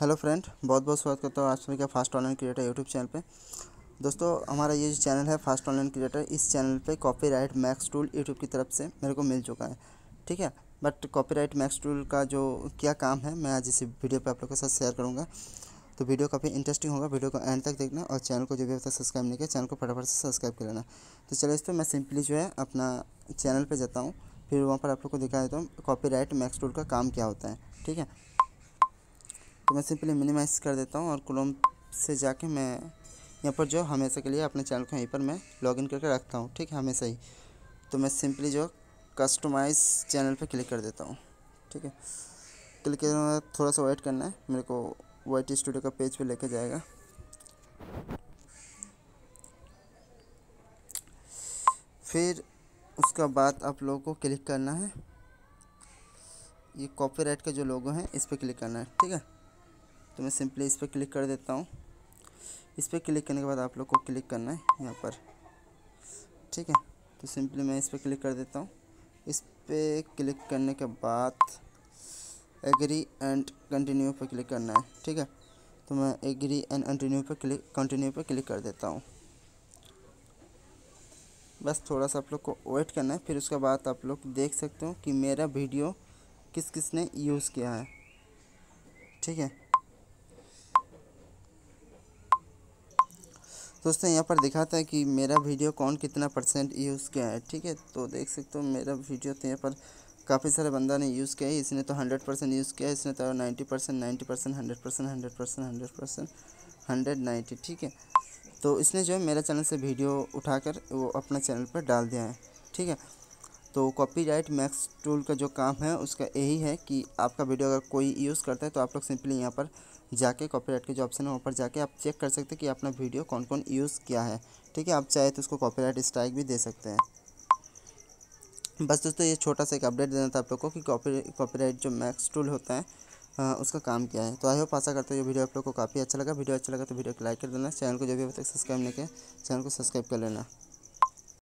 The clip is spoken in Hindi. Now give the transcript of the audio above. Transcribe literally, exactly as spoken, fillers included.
हेलो फ्रेंड, बहुत बहुत स्वागत करता हूँ आप सभी का fast online creator YouTube channel पे। दोस्तों, हमारा ये जो चैनल है फास्ट ऑनलाइन क्रिएटर, इस चैनल पे कॉपीराइट मैक्स टूल यूट्यूब की तरफ से मेरे को मिल चुका है, ठीक है। बट कॉपीराइट मैक्स टूल का जो क्या काम है मैं आज इस वीडियो पे आप लोगों के साथ शेयर करूँगा। तो वीडियो काफ़ी इंटरेस्टिंग होगा, वीडियो को एंड तक देखना और चैनल को जो भी अभी तक सब्सक्राइब नहीं किया चैनल को फटाफट से सब्सक्राइब कर लेना। तो चलिए, इस पर मैं सिंपली जो है अपना चैनल पर जाता हूँ, फिर वहाँ पर आप लोग को दिखा देता हूँ कॉपीराइट मैक्स टूल का काम क्या होता है, ठीक है। तो मैं सिंपली मिनिमाइज़ कर देता हूँ और क्रोम से जाके मैं यहाँ पर जो हमेशा के लिए अपने चैनल को यहीं पर मैं लॉगिन करके रखता हूँ, ठीक है, हमेशा ही। तो मैं सिंपली जो कस्टमाइज़ चैनल पे क्लिक कर देता हूँ, ठीक है। क्लिक करने के बाद थोड़ा सा वेट करना है, मेरे को वाई टी स्टूडियो का पेज पे लेके जाएगा। फिर उसका बाद आप लोगों को क्लिक करना है, ये कॉपीराइट का जो लोगो है इस पर क्लिक करना है, ठीक है। तो मैं सिंपली इस पर क्लिक कर देता हूँ। इस पर क्लिक करने के बाद आप लोग को क्लिक करना है यहाँ पर, ठीक है। तो सिंपली मैं इस पर क्लिक कर देता हूँ। इस पर क्लिक करने के बाद एग्री एंड कंटिन्यू पर क्लिक करना है, ठीक है। तो मैं एग्री एंड कंटिन्यू पर क्लिक कंटिन्यू पर क्लिक कर देता हूँ। बस थोड़ा सा आप लोग को वेट करना है, फिर उसके बाद आप लोग देख सकते हो कि मेरा वीडियो किस किस ने यूज़ किया है, ठीक है। दोस्तों, यहाँ पर दिखाता है कि मेरा वीडियो कौन कितना परसेंट यूज़ किया है, ठीक है। तो देख सकते हो मेरा वीडियो तो यहाँ पर काफ़ी सारे बंदा ने यूज़ किया है। इसने तो हंड्रेड परसेंट यूज़ किया है, इसने तो ninety percent ninety percent hundred percent hundred percent hundred percent hundred ninety, ठीक है। तो इसने जो है मेरा चैनल से वीडियो उठाकर वो अपना चैनल पर डाल दिया है, ठीक है। तो कॉपीराइट मैक्स टूल का जो काम है उसका यही है कि आपका वीडियो अगर कोई यूज़ करता है तो आप लोग सिंपली यहाँ पर जाके कॉपीराइट के जो ऑप्शन है वहाँ पर जाके आप चेक कर सकते हैं कि अपना वीडियो कौन कौन यूज़ किया है, ठीक है। आप चाहे तो उसको कॉपीराइट स्ट्राइक भी दे सकते हैं। बस दोस्तों, ये छोटा सा एक अपडेट देना था आप लोग को कि कॉपी कॉपीराइट जो मैक्स टूल होता है आ, उसका काम क्या है। तो आई होप आशा करते हैं ये वीडियो आप लोग को काफ़ी अच्छा लगा। वीडियो अच्छा लगा तो वीडियो को लाइक कर देना, चैनल को जो भी अभी तक सब्सक्राइब नहीं किया चैनल को सब्सक्राइब कर लेना।